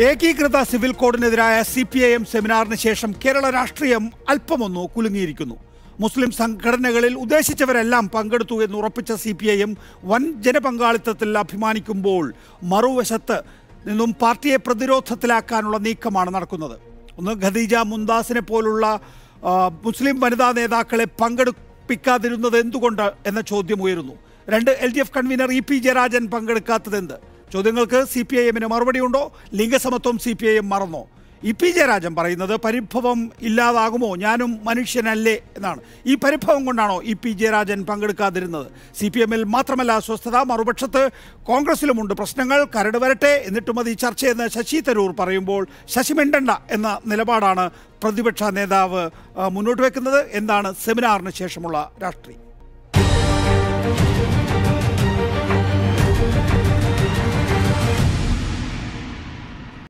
ഏകീകൃത civil കോഡിനെതിരായ CPIM സെമിനാറിന് ശേഷം കേരള രാഷ്ട്രീയം അല്പമൊന്നു കുലുങ്ങിയിരിക്കുന്നു. മുസ്ലിം സംഘടനകളിൽ ഉദ്ദേശിച്ചവരെല്ലാം പങ്കെടുത്തു എന്ന് ഉറപ്പിച്ച CPIM വൻ ജനപങ്കാളിത്തത്തിൽ അഭിമാനിക്കുമ്പോൾ മറുവശത്ത് നിന്നും പാർട്ടിയെ പ്രതിരോധത്തിലാക്കാനുള്ള നീക്കമാണ് നടക്കുന്നത്. ഒന്ന്, ഖദീജ മുംതാസിനെ പോലുള്ള മുസ്ലിം വനിതാ നേതാക്കളെ പങ്കെടുപ്പിക്കാതിരുന്നത് എന്തുകൊണ്ട് എന്ന ചോദ്യം ഉയരുന്നു. രണ്ട്, LDF കൺവീനർ EP ജയരാജൻ പങ്കെടുക്കാത്തതെന്ത്? ചോദ്യങ്ങൾക്ക് CPIMന് മറുപടിയുണ്ടോ? ലിംഗസമത്വം CPIM മറന്നോ? EP ജയരാജൻ പറയുന്നത് പരിഭവം ഇല്ലാതാകുമോ, ഞാനും മനുഷ്യനല്ലേ എന്നാണ്. ഈ പരിഭവം കൊണ്ടാണോ EP ജയരാജൻ പങ്കെടുക്കാതിരുന്നത്? CPIMൽ മാത്രമല്ല അസ്വസ്ഥത, മറുപക്ഷത്ത് കോൺഗ്രസിലുമുണ്ട് പ്രശ്നങ്ങൾ. കരട് വരട്ടെ, എന്നിട്ടും അത് ഈ ചർച്ചയെന്ന് ശശി തരൂർ പറയുമ്പോൾ ശശി മിണ്ടണ്ട എന്ന നിലപാടാണ് പ്രതിപക്ഷ നേതാവ് മുന്നോട്ട് വെക്കുന്നത്. എന്താണ് സെമിനാറിന് ശേഷമുള്ള രാഷ്ട്രീയം?